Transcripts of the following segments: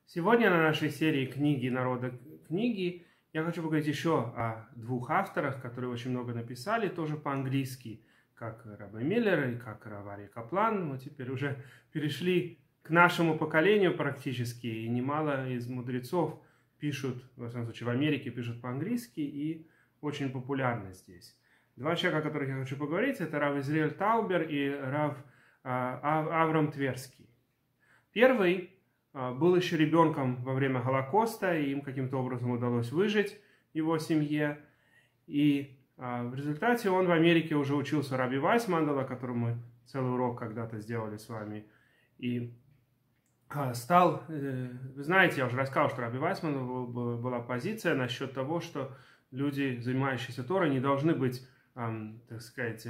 Сегодня на нашей серии «Книги народа книги» я хочу поговорить еще о двух авторах, которые очень много написали, тоже по-английски, как Рабби Миллер и как Рав Арье Каплан. Мы теперь уже перешли к нашему поколению практически, и немало из мудрецов пишут, во всяком случае в Америке пишут по-английски, и очень популярны здесь. Два человека, о которых я хочу поговорить, это Рав Изриэль Таубер и Рав Авраам Тверский. Первый был еще ребенком во время Холокоста, и им каким-то образом удалось выжить, его семье. И в результате он в Америке уже учился у Рабби Вайсмандела, которому мы целый урок когда-то сделали с вами. И стал, вы знаете, я уже рассказал, что Рабби Вайсмандел была позиция насчет того, что люди, занимающиеся Торой, не должны быть, так сказать,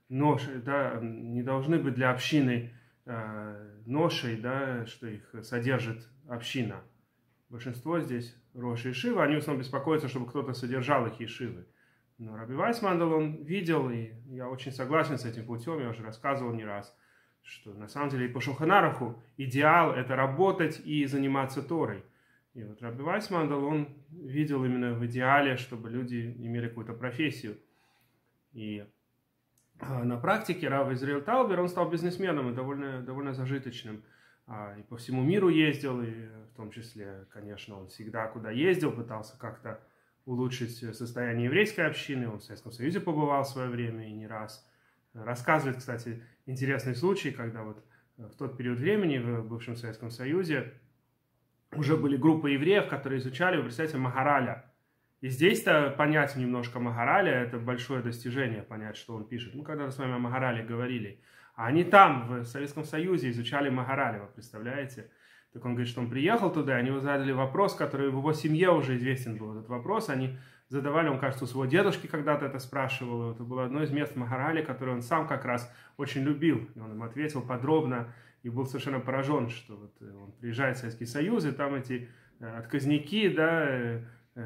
не должны быть для общины ношей, да, что их содержит община. Большинство здесь роши и шивы, они в основном беспокоятся, чтобы кто-то содержал их ешивы. Но Рабби Вайсмандел, он видел, и я очень согласен с этим путем, я уже рассказывал не раз, что на самом деле и по Шулхан Аруху идеал – это работать и заниматься Торой. И вот Рабби Вайсмандел, он видел именно в идеале, чтобы люди имели какую-то профессию. И на практике Рав Изриэль Таубер, он стал бизнесменом и довольно зажиточным. И по всему миру ездил, и в том числе, конечно, он всегда куда ездил, пытался как-то улучшить состояние еврейской общины. Он в Советском Союзе побывал в свое время и не раз. Рассказывает, кстати, интересный случай, когда вот в тот период времени в бывшем Советском Союзе уже были группы евреев, которые изучали, вы представляете, Магараля. И здесь-то понять немножко Магараля, это большое достижение, понять, что он пишет. Мы когда-то с вами о Магарале говорили. А они там, в Советском Союзе, изучали Магараля, вы представляете? Так он говорит, что он приехал туда, и они ему задали вопрос, который в его семье уже известен был. Этот вопрос они задавали, он, кажется, у своего дедушки когда-то это спрашивал. Это было одно из мест Магараля, которое он сам как раз очень любил. И он им ответил подробно и был совершенно поражен, что вот он приезжает в Советский Союз, и там эти отказники, да,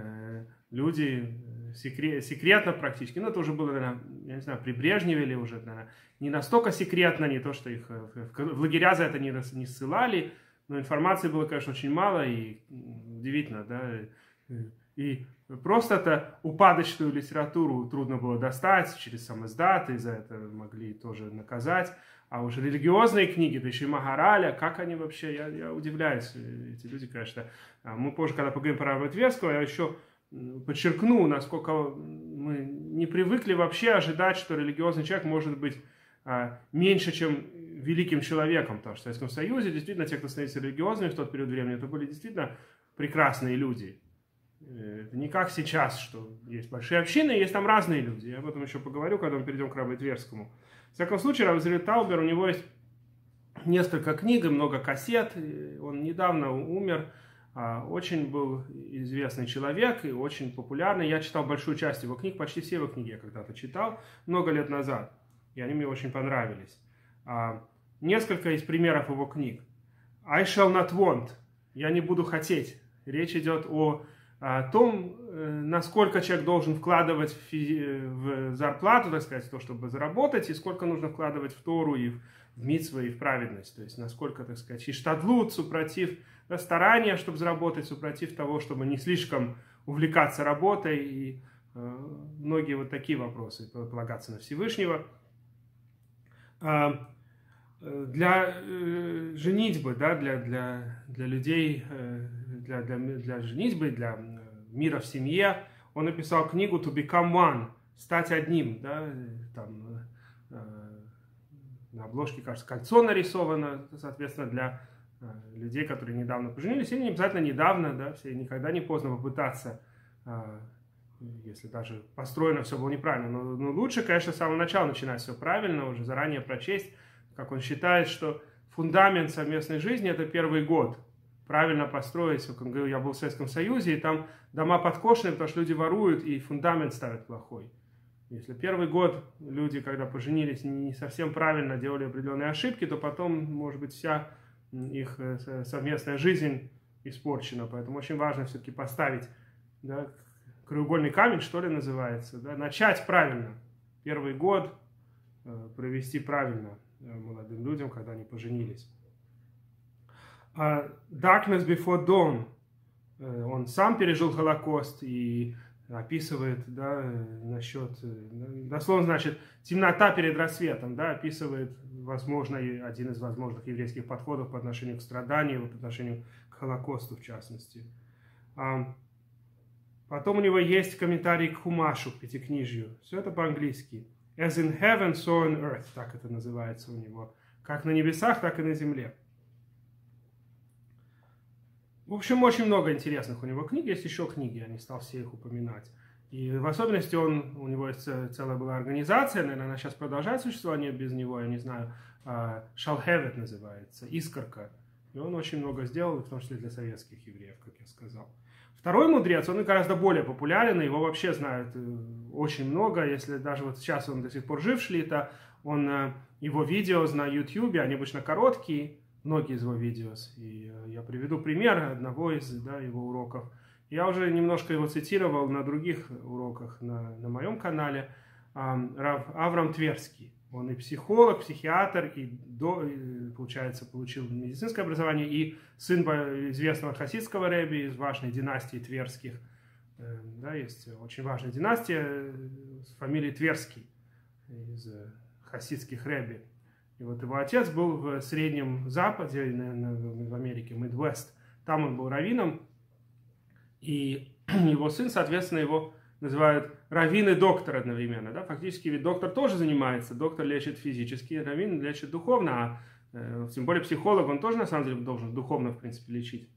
люди секретно практически, ну это уже было, наверное, я не знаю, при Брежневе или уже, наверное, не настолько секретно, не то, что их в лагеря за это не ссылали, но информации было, конечно, очень мало и удивительно, да, и просто это упадочную литературу трудно было достать через самиздат, и за это могли тоже наказать, а уже религиозные книги, да еще и Магараля, как они вообще, я удивляюсь, эти люди, конечно. Мы позже, когда поговорим про Рава Тверского, я еще подчеркну, насколько мы не привыкли вообще ожидать, что религиозный человек может быть меньше, чем великим человеком. Потому что в Советском Союзе действительно те, кто становится религиозными в тот период времени, это были действительно прекрасные люди. Это не как сейчас, что есть большие общины, есть там разные люди. Я об этом еще поговорю, когда мы перейдем к Рабби Тверскому. В всяком случае, Рав Изриэль Таубер, у него есть несколько книг и много кассет. Он недавно умер. Очень был известный человек и очень популярный. Я читал большую часть его книг, почти все его книги я когда-то читал, много лет назад. И они мне очень понравились. Несколько из примеров его книг. I shall not want. Я не буду хотеть. Речь идет о том, насколько человек должен вкладывать в зарплату, так сказать, в то, чтобы заработать, и сколько нужно вкладывать в Тору и в мицвы, и в праведность. То есть, насколько, так сказать, иштадлут, супротив старания, чтобы заработать, супротив того, чтобы не слишком увлекаться работой, и многие вот такие вопросы, полагаться на Всевышнего. Для женитьбы, да, для людей, для женитьбы, для мира в семье, он написал книгу «To become one», «Стать одним», да, там на обложке, кажется, кольцо нарисовано, соответственно, для людей, которые недавно поженились, или не обязательно недавно, да, все никогда не поздно попытаться, если даже построено все было неправильно, но лучше, конечно, с самого начала начинать все правильно, уже заранее прочесть, как он считает, что фундамент совместной жизни – это первый год. Правильно построить, как он говорил, я был в Советском Союзе, и там дома подкошенные, потому что люди воруют, и фундамент ставят плохой. Если первый год люди, когда поженились, не совсем правильно делали определенные ошибки, то потом, может быть, вся их совместная жизнь испорчена. Поэтому очень важно все-таки поставить, да, краеугольный камень, что ли, называется, да, начать правильно. Первый год провести правильно молодым людям, когда они поженились. Darkness Before Dawn. Он сам пережил Холокост и описывает, да, насчет, дословно значит, темнота перед рассветом, да, описывает, возможно, один из возможных еврейских подходов по отношению к страданию, по отношению к Холокосту, в частности. Потом у него есть комментарий к Хумашу, к Пятикнижью. Все это по-английски. As in heaven, so on earth, так это называется у него. Как на небесах, так и на земле. В общем, очень много интересных у него книг. Есть еще книги, я не стал все их упоминать. И в особенности у него есть целая была организация, наверное, она сейчас продолжает существование без него, я не знаю, Шалхевет называется, Искорка. И он очень много сделал, в том числе для советских евреев, как я сказал. Второй мудрец, он гораздо более популярен, его вообще знают очень много. Если даже вот сейчас он до сих пор жив, Шлита, его видео на YouTube, они обычно короткие, многие из его видео. И я приведу пример одного из его уроков. Я уже немножко его цитировал на других уроках на моем канале. Рав Авраам Тверский. Он и психолог, психиатр, получается, получил медицинское образование, и сын известного хасидского рэби из важной династии Тверских. Да, есть очень важная династия с фамилией Тверский из хасидских рэби. И вот его отец был в Среднем Западе, в Америке, Midwest. Там он был раввином, и его сын, соответственно, его называют раввин и доктор одновременно. Да? Фактически ведь доктор тоже занимается. Доктор лечит физически, раввин лечит духовно, тем более психолог, он тоже на самом деле должен духовно, в принципе, лечить.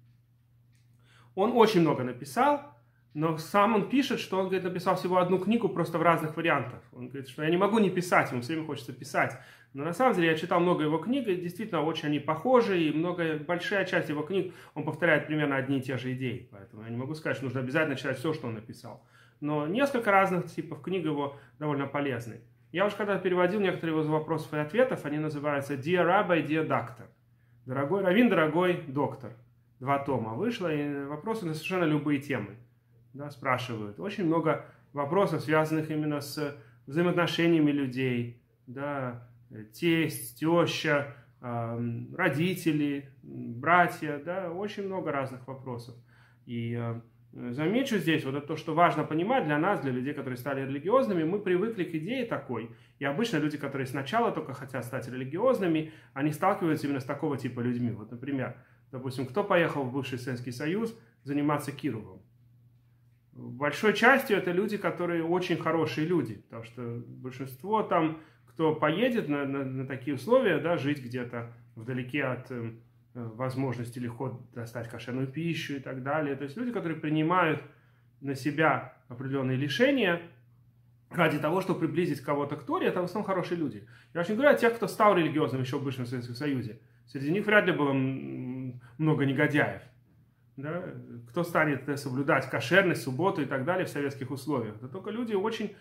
Он очень много написал, но сам он пишет, что он, говорит, написал всего одну книгу, просто в разных вариантах. Он говорит, что я не могу не писать, ему все время хочется писать. Но на самом деле я читал много его книг, и действительно очень они похожи, и большая часть его книг, он повторяет примерно одни и те же идеи. Поэтому я не могу сказать, что нужно обязательно читать все, что он написал. Но несколько разных типов книг его довольно полезны. Я уже когда переводил некоторые его вопросов и ответов, они называются Dear Rabbi, Dear Doctor. Дорогой раввин, дорогой доктор. 2 тома вышло, и вопросы на совершенно любые темы. Да, спрашивают. Очень много вопросов, связанных именно с взаимоотношениями людей. Да, тесть, теща, родители, братья. Да, очень много разных вопросов. И замечу здесь, вот это то, что важно понимать для нас, для людей, которые стали религиозными, мы привыкли к идее такой. И обычно люди, которые сначала только хотят стать религиозными, они сталкиваются именно с такого типа людьми. Вот, например, допустим, кто поехал в бывший Советский Союз заниматься Кирувом? Большой частью это люди, которые очень хорошие люди, потому что большинство там, кто поедет на такие условия, да, жить где-то вдалеке от возможности легко достать кошерную пищу и так далее. То есть люди, которые принимают на себя определенные лишения ради того, чтобы приблизить кого-то к Торе, это в основном хорошие люди. Я очень говорю о тех, кто стал религиозным еще в бывшем Советском Союзе. Среди них вряд ли было много негодяев. Да? Кто станет соблюдать кошерность, субботу и так далее в советских условиях? Это только люди очень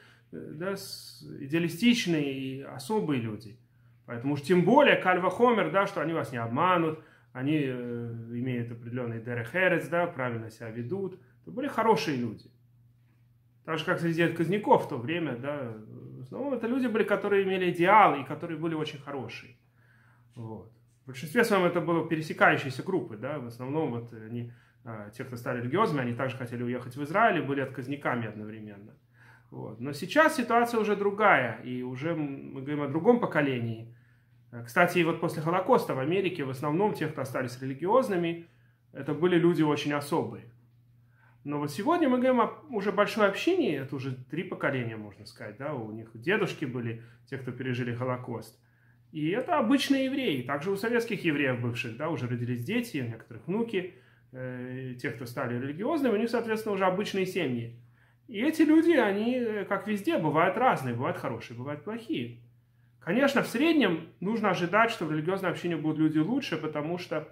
идеалистичные и особые люди. Поэтому уж тем более кальва хомер, да, что они вас не обманут, они имеют определенный дерех эрец, да, правильно себя ведут. Это были хорошие люди. Так же, как среди отказников в то время, да, в основном это люди были, которые имели идеалы и которые были очень хорошие. Вот. В большинстве своем это были пересекающиеся группы, да, в основном вот они, те, кто стали религиозными, они также хотели уехать в Израиль и были отказниками одновременно. Вот. Но сейчас ситуация уже другая, и уже мы говорим о другом поколении. Кстати, и вот после Холокоста в Америке в основном те, кто остались религиозными, это были люди очень особые. Но вот сегодня мы говорим о уже большой общине, это уже 3 поколения, можно сказать, да, у них дедушки были, те, кто пережили Холокост. И это обычные евреи, также у советских евреев бывших, да, уже родились дети, у некоторых внуки, те, кто стали религиозными, у них, соответственно, уже обычные семьи. И эти люди, они, как везде, бывают разные, бывают хорошие, бывают плохие. Конечно, в среднем нужно ожидать, что в религиозной общине будут люди лучше, потому что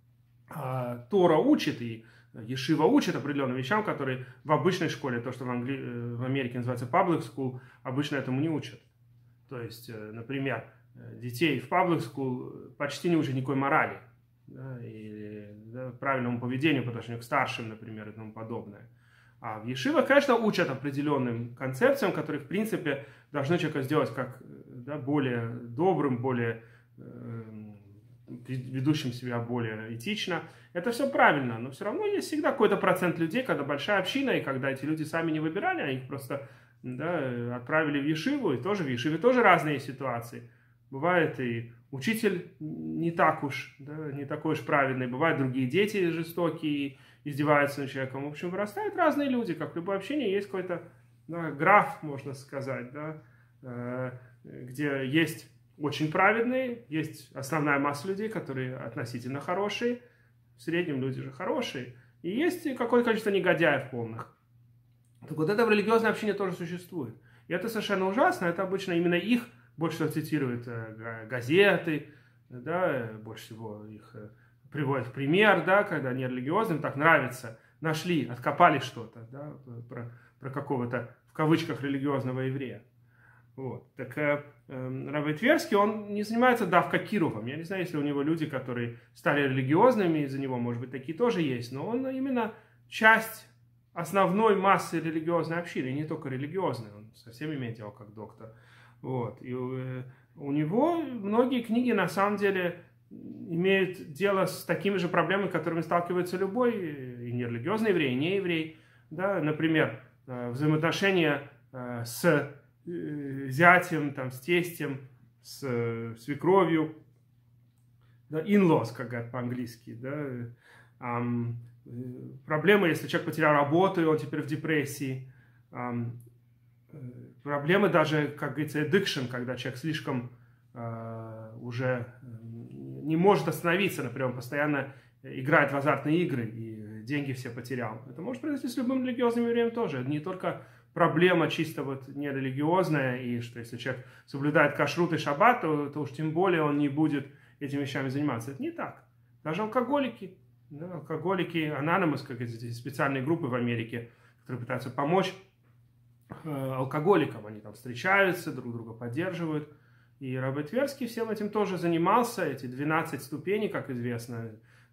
Тора учит, и Ешива учит определенным вещам, которые в обычной школе, то, что в Америке называется public school, обычно этому не учат. То есть, например, детей в public school почти не учат никакой морали, да, или правильному поведению по отношению к старшим, например, и тому подобное. А в Ешивах, конечно, учат определенным концепциям, которые, в принципе, должны человека сделать как, да, более добрым, более ведущим себя более этично. Это все правильно, но все равно есть всегда какой-то процент людей, когда большая община, и когда эти люди сами не выбирали, а их просто отправили в ешиву, и тоже в ешиве тоже разные ситуации. Бывает и учитель не так уж, не такой уж праведный, бывают другие дети жестокие, издеваются над человеком. В общем, вырастают разные люди, как в любое общение есть какой-то граф, можно сказать, где есть очень праведные, есть основная масса людей, которые относительно хорошие, в среднем люди же хорошие, и есть какое-то количество негодяев полных. Так вот это в религиозной общине тоже существует. И это совершенно ужасно, это обычно именно их больше всего цитируют газеты, больше всего их приводят в пример, когда они религиозным так нравится, нашли, откопали что-то, про какого-то, в кавычках, религиозного еврея. Вот. Так Рав Тверский, он не занимается давка Кирувом. Я не знаю, если у него люди, которые стали религиозными из-за него, может быть, такие тоже есть, но он именно часть основной массы религиозной общины, и не только религиозной, он совсем имеет дело как доктор. Вот. И у него многие книги на самом деле имеют дело с такими же проблемами, с которыми сталкивается любой и нерелигиозный еврей, и не еврей. Например, взаимоотношения с зятем, с тестем, с свекровью, in-laws, как говорят по-английски, проблемы, если человек потерял работу, и он теперь в депрессии, проблемы даже, как говорится, addiction, когда человек слишком уже не может остановиться, например, он постоянно играет в азартные игры и деньги все потерял. Это может произойти с любым религиозным евреем тоже. Это не только проблема чисто нерелигиозная, и что если человек соблюдает кашрут и шаббат, то уж тем более он не будет этими вещами заниматься. Это не так. Даже алкоголики, Anonymous, как эти специальные группы в Америке, которые пытаются помочь алкоголикам, они там встречаются, друг друга поддерживают. И Рав Тверский всем этим тоже занимался, эти 12 ступеней, как известно,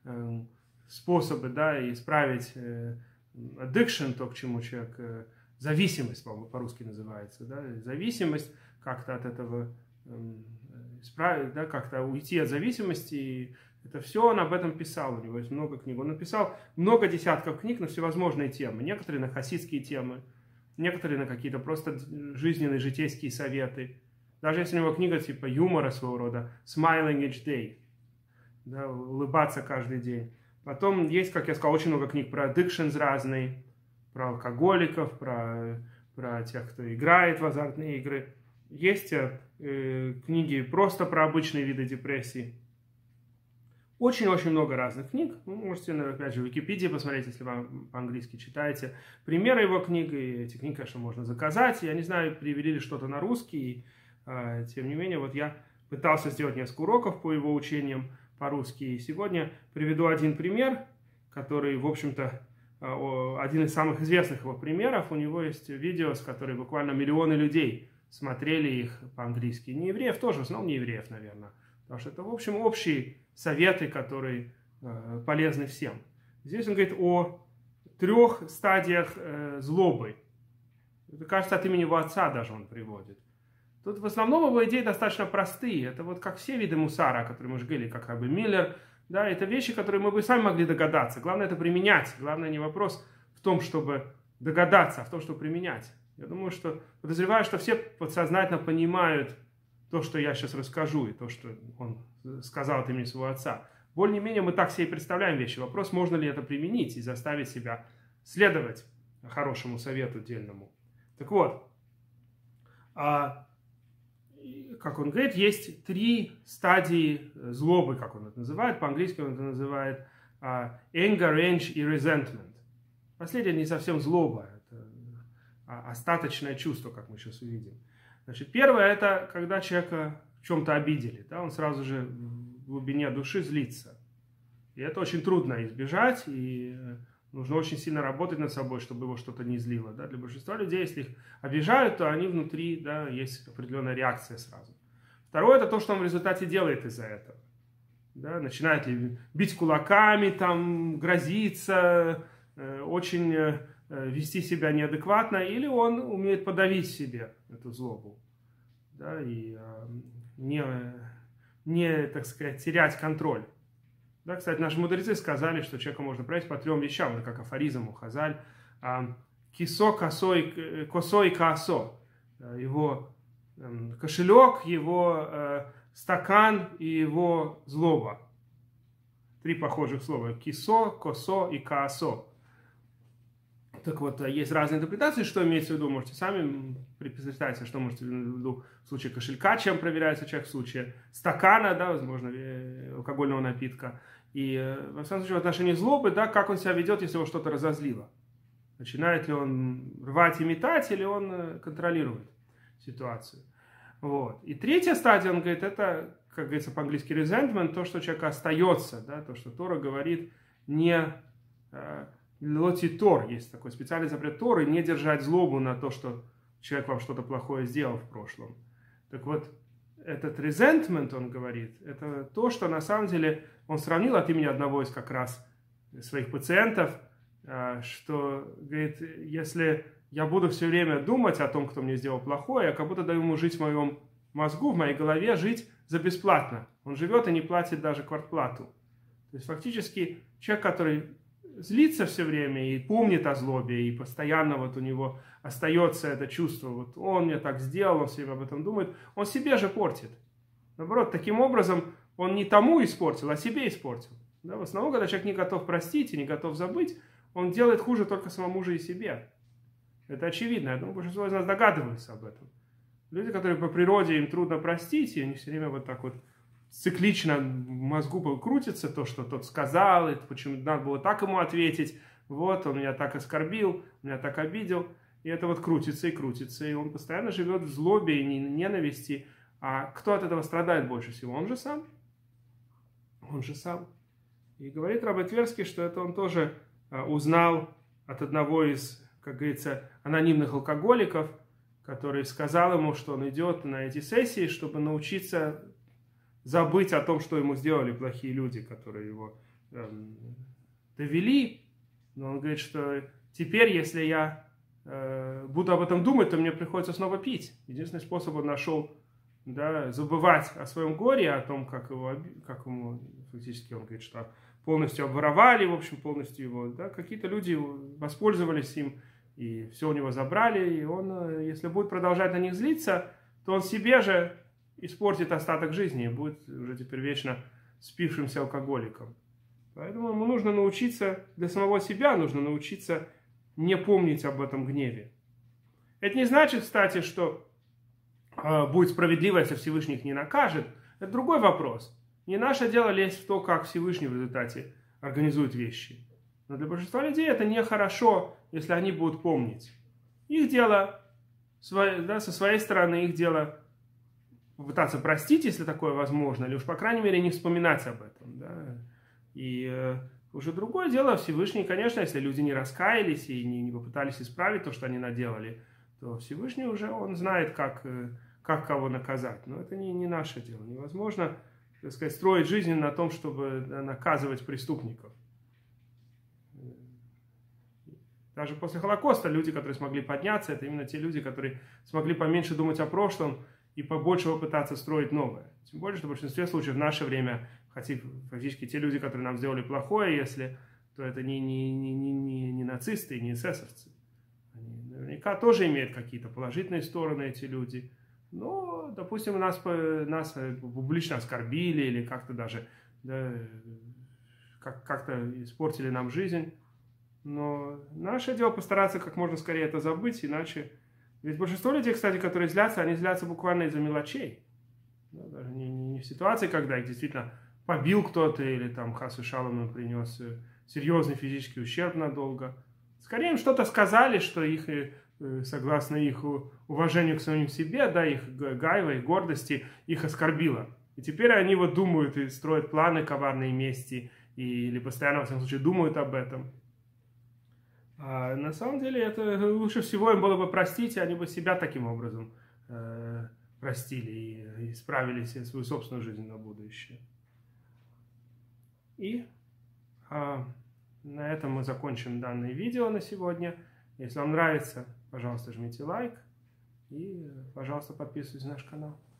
способы, исправить addiction, то, к чему человек, зависимость, по-русски называется, зависимость, как-то от этого исправить, как-то уйти от зависимости. И это все он об этом писал, у него есть много книг. Он написал много десятков книг на всевозможные темы, некоторые на хасидские темы, некоторые на какие-то просто жизненные, житейские советы. Даже если у него книга типа юмора своего рода, Smiling Each Day, улыбаться каждый день. Потом есть, как я сказал, очень много книг про addictions разные, про алкоголиков, про тех, кто играет в азартные игры. Есть книги просто про обычные виды депрессии. Очень-очень много разных книг. Вы можете, опять же, в Википедии посмотреть, если вы по-английски читаете. Примеры его книг, и эти книги, конечно, можно заказать. Я не знаю, перевели ли что-то на русский. Тем не менее, я пытался сделать несколько уроков по его учениям по-русски. И сегодня приведу один пример, который, в общем-то, один из самых известных его примеров. У него есть видео, с которой буквально миллионы людей смотрели их по-английски. Не евреев тоже, в основном не евреев, наверное. Потому что это, в общем, общие советы, которые полезны всем. Здесь он говорит о 3 стадиях злобы. Это, кажется, от имени его отца даже он приводит. Тут в основном его идеи достаточно простые. Это как все виды мусара, о которых мы уже говорили, как Рабби Миллер. Это вещи, которые мы бы сами могли догадаться. Главное это применять. Главное не вопрос в том, чтобы догадаться, а в том, чтобы применять. Я думаю, подозреваю, что все подсознательно понимают то, что я сейчас расскажу, и то, что он сказал от имени своего отца. Более-менее мы так себе и представляем вещи. Вопрос, можно ли это применить и заставить себя следовать хорошему совету дельному. Так вот, как он говорит, есть 3 стадии злобы, как он это называет. По-английски он это называет anger, rage и resentment. Последнее не совсем злоба, это остаточное чувство, как мы сейчас увидим. Значит, первое, это когда человека в чем-то обидели. Он сразу же в глубине души злится. И это очень трудно избежать, и нужно очень сильно работать над собой, чтобы его что-то не злило. Для большинства людей, если их обижают, то они внутри, есть определенная реакция сразу. Второе, это то, что он в результате делает из-за этого. Начинает ли бить кулаками, грозиться, очень вести себя неадекватно, или он умеет подавить себе эту злобу. И не не, так сказать, терять контроль. Да, кстати, наши мудрецы сказали, что человека можно править по 3 вещам, это как афоризм у Хазаль. Кисо, косо и каосо. Его кошелек, его стакан и его злоба. 3 похожих слова. Кисо, косо и каосо. Так вот, есть разные интерпретации, что имеется в виду. Можете сами представить, что можете в виду в случае кошелька, чем проверяется человек, в случае стакана, да, возможно, алкогольного напитка. И, во всяком случае, в отношении злобы, да, как он себя ведет, если его что-то разозлило. Начинает ли он рвать и метать, или он контролирует ситуацию. Вот. И 3-я стадия, он говорит, это, как говорится по-английски, resentment, то, что человек остается, да, то, что Тора говорит, не... Лотитор, есть такой специальный запрет Торы, не держать злобу на то, что человек вам что-то плохое сделал в прошлом. Так вот, этот resentment, он говорит, это то, что на самом деле он сравнил от имени одного из как раз своих пациентов, что, говорит, если я буду все время думать о том, кто мне сделал плохое, я как будто даю ему жить в моем мозгу, в моей голове, жить за бесплатно. Он живет и не платит даже квартплату. То есть фактически человек, который злится все время и помнит о злобе, и постоянно вот у него остается это чувство, вот он мне так сделал, он все время об этом думает, он себе же портит. Наоборот, таким образом он не тому испортил, а себе испортил. Да, в основном, когда человек не готов простить и не готов забыть, он делает хуже только самому же и себе. Это очевидно, я думаю, большинство из нас догадываются об этом. Люди, которые по природе им трудно простить, и они все время вот так вот циклично в мозгу крутится то, что тот сказал, и почему надо было так ему ответить, вот, он меня так оскорбил, меня так обидел, и это вот крутится, и он постоянно живет в злобе и ненависти, а кто от этого страдает больше всего? Он же сам. Он же сам. И говорит Рабби Тверский, что это он тоже узнал от одного из, как говорится, анонимных алкоголиков, который сказал ему, что он идет на эти сессии, чтобы научиться забыть о том, что ему сделали плохие люди, которые его довели. Но он говорит, что теперь, если я буду об этом думать, то мне приходится снова пить. Единственный способ он нашел, да, забывать о своем горе, о том, как ему фактически, он говорит, что полностью обворовали, в общем, полностью его, да, какие-то люди воспользовались им, и все у него забрали, и он, если будет продолжать на них злиться, то он себе же испортит остаток жизни и будет уже теперь вечно спившимся алкоголиком. Поэтому ему нужно научиться, для самого себя нужно научиться не помнить об этом гневе. Это не значит, кстати, что будет справедливо, если Всевышний их не накажет. Это другой вопрос. Не наше дело лезть в то, как Всевышний в результате организует вещи. Но для большинства людей это нехорошо, если они будут помнить. Их дело, да, со своей стороны, их дело попытаться простить, если такое возможно, или уж, по крайней мере, не вспоминать об этом. Да. И уже другое дело, Всевышний, конечно, если люди не раскаялись и не попытались исправить то, что они наделали, то Всевышний уже, он знает, как кого наказать. Но это не наше дело. Невозможно, так сказать, строить жизнь на том, чтобы наказывать преступников. Даже после Холокоста люди, которые смогли подняться, это именно те люди, которые смогли поменьше думать о прошлом и побольше попытаться строить новое. Тем более, что в большинстве случаев в наше время, хотя фактически те люди, которые нам сделали плохое, если, то это не нацисты, не эсэсовцы. Они наверняка тоже имеют какие-то положительные стороны, эти люди. Но, допустим, нас публично оскорбили или как-то даже, да, как-то испортили нам жизнь. Но наше дело постараться как можно скорее это забыть, иначе... Ведь большинство людей, кстати, которые злятся, они злятся буквально из-за мелочей. Да, даже не в ситуации, когда их действительно побил кто-то или там хас и шалом им принес серьезный физический ущерб надолго. Скорее им что-то сказали, что их, согласно их уважению к самим себе, да, их гайва, их гордости, их оскорбило. И теперь они вот думают и строят планы коварной мести, или постоянно, во всяком случае, думают об этом. А на самом деле это лучше всего им было бы простить, и они бы себя таким образом простили и исправили свою собственную жизнь на будущее. И на этом мы закончим данное видео на сегодня. Если вам нравится, пожалуйста, жмите лайк и, пожалуйста, подписывайтесь на наш канал.